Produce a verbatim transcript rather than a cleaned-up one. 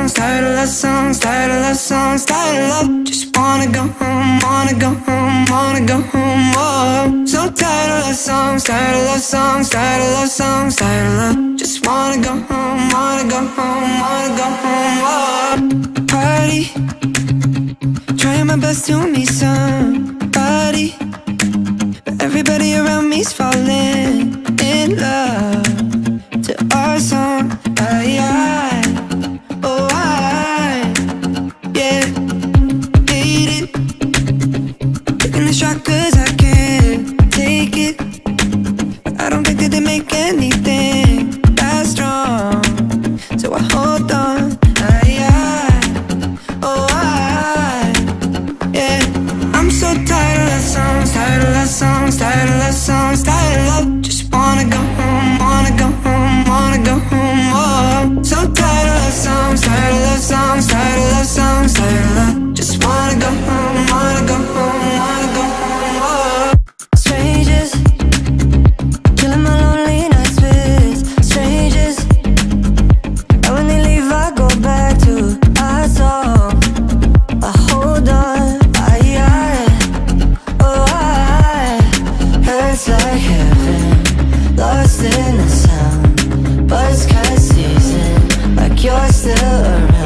songs, tired of love songs, tired of love songs, tired of love. Just wanna go home, wanna go home, wanna go home. Oh, so tired of love songs, tired of love songs, tired of love songs, tired of love. Just wanna go home, wanna go home, wanna go home. Oh, party, trying my best to meet somebody, but everybody around me's falling in love to our song. I, I, oh I, yeah, hate it, taking a shot cause I can't take it, but I don't think that they make anything that strong, so I hold on. I, I, oh I, yeah, I'm so tired of love songs, tired of love songs, tired of love songs, tired of love. Just wanna go home, wanna go home, wanna go home. Oh, so tired of love songs, tired of love songs, tired of love songs, tired of love. Just wanna go home, wanna go home, wanna go home. Oh, strangers, killing my lonely nights with strangers, and when they leave I go back to our song. I hold on, I, I, oh I, hurts like heaven, lost in the sound, buzzcut season, like you're still around.